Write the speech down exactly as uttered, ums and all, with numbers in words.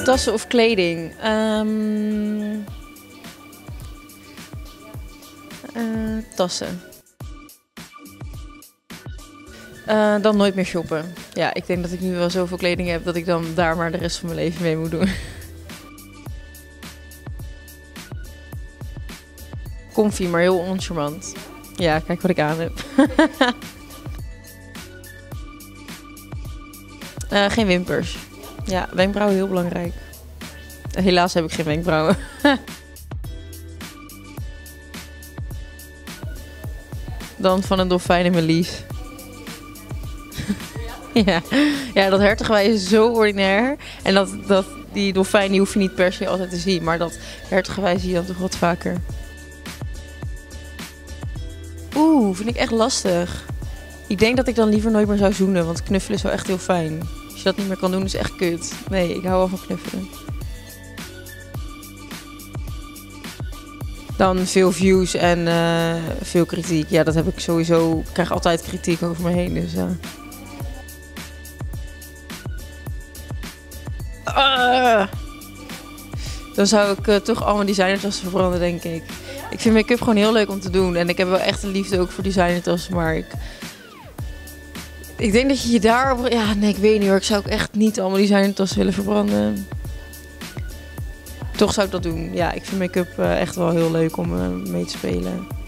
Tassen of kleding? Um, uh, tassen. Uh, dan nooit meer shoppen. Ja, ik denk dat ik nu wel zoveel kleding heb dat ik dan daar maar de rest van mijn leven mee moet doen. Comfy, maar heel oncharmant. Ja, kijk wat ik aan heb. uh, geen wimpers. Ja, wenkbrauwen heel belangrijk. Helaas heb ik geen wenkbrauwen. Dan van een dolfijn in mijn lies. ja. ja, dat hertogwij is zo ordinair. En dat, dat, die dolfijn die hoef je niet per se altijd te zien. Maar dat hertogwij zie je dan toch wat vaker. Oeh, vind ik echt lastig. Ik denk dat ik dan liever nooit meer zou zoenen. Want knuffelen is wel echt heel fijn. Als je dat niet meer kan doen, is echt kut. Nee, ik hou wel van knuffelen. Dan veel views en uh, veel kritiek. Ja, dat heb ik sowieso. Ik krijg altijd kritiek over me heen. Dus, uh. uh. Dan zou ik uh, toch al mijn designertassen verbranden, denk ik. Ik vind make-up gewoon heel leuk om te doen. En ik heb wel echt een liefde ook voor designertassen. Maar ik... Ik denk dat je je daar... Ja, nee, ik weet niet hoor. Ik zou ook echt niet allemaal designertassen willen verbranden. Toch zou ik dat doen. Ja, ik vind make-up uh, echt wel heel leuk om uh, mee te spelen.